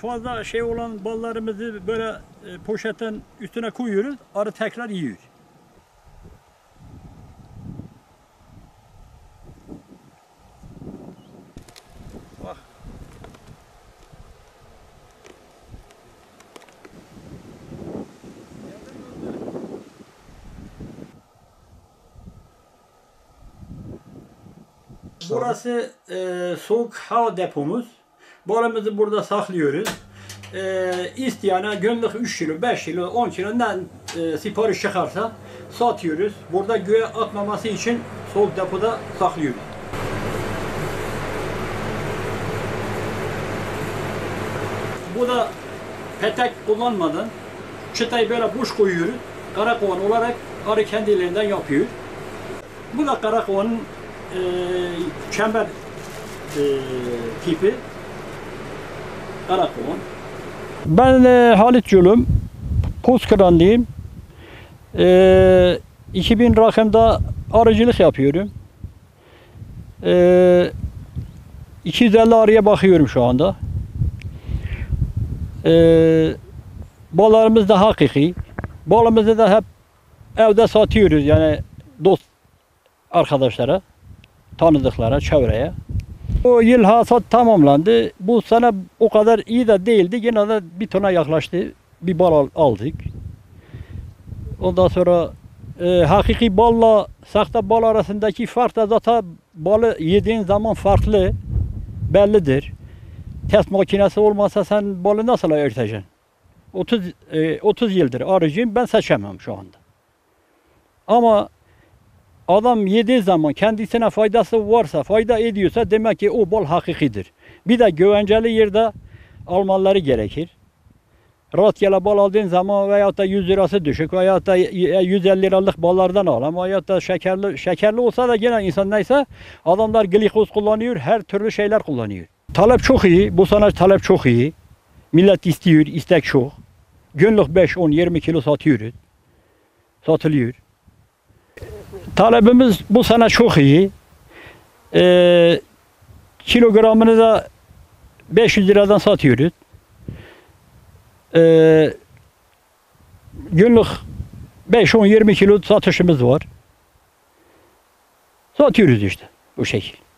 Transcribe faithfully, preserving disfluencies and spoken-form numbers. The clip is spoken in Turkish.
fazla şey olan ballarımızı böyle e, poşetin üstüne koyuyoruz. Arı tekrar yiyor. Bak. Burası e, soğuk hava depomuz. Balımızı burada saklıyoruz. E, isteyene günlük üç kilo, beş kilo, on kilo ne e, sipariş çıkarsa satıyoruz. Burada göğe atmaması için soğuk depoda saklıyoruz. Bu da petek kullanmadan çıtayı böyle boş koyuyoruz. Karakovan olarak arı kendilerinden yapıyor. Bu da karakovanın e, çember e, tipi karakovan. Ben e, Halit Culum, Pozkıranlıyım. E, iki bin rakımda arıcılık yapıyorum. E, iki yüz elli arıya bakıyorum şu anda. E, ballarımız da hakiki. Balımızı da hep evde satıyoruz, yani dost arkadaşlara, tanıdıklara, çevreye. O yıl hasat tamamlandı. Bu sene o kadar iyi de değildi. Yine de bir tona yaklaştı. Bir bal aldık. Ondan sonra e, hakiki balla sahte bal arasındaki fark da zaten balı yediğin zaman farklı, bellidir. Test makinesi olmasa sen balı nasıl ayırtacaksın? otuz, e, otuz yıldır arıcıyım, ben seçemem şu anda. Ama adam yediği zaman kendisine faydası varsa, fayda ediyorsa demek ki o bal hakikidir. Bir de güvenceli yerde almaları gerekir. Rastgele bal aldığın zaman veyahut da yüz lirası düşük veyahut da yüz elli liralık ballardan alalım veyahut da şekerli şekerli olsa da gene insan neyse adamlar glikoz kullanıyor, her türlü şeyler kullanıyor. Talep çok iyi, bu sene talep çok iyi. Millet istiyor, istek çok. Günlük beş, on, yirmi kilo satıyoruz. Satılıyor. Talebimiz bu sene çok iyi. Ee, kilogramını da beş yüz liradan satıyoruz. Ee, günlük beş, on, yirmi kilo satışımız var. Satıyoruz işte bu şekil.